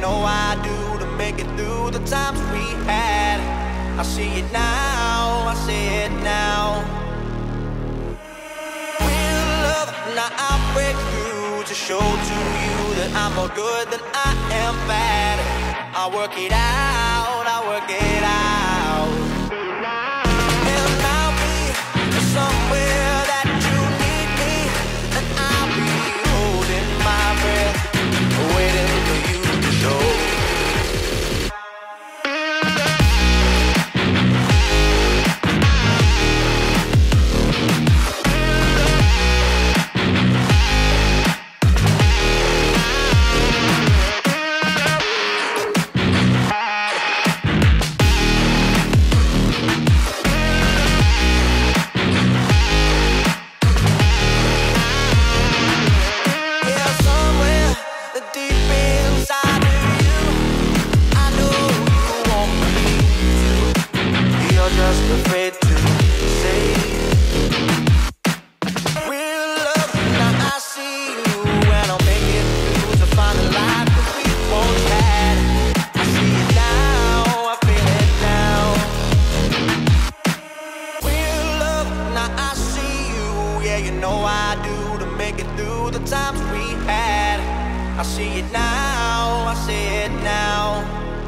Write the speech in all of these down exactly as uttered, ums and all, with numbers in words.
know I do, to make it through the times we had. I see it now, I see it now. Real love, now I break through to show to you that I'm more good than I am bad. I work it out, I work it out. And I'll be somewhere that you need me, and I'll be holding my breath, waiting for you to show. I see it now, I see it now.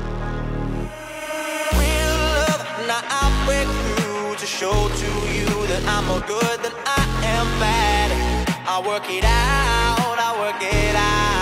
Real love, now I break through to show to you that I'm more good than I am bad. I work it out, I work it out.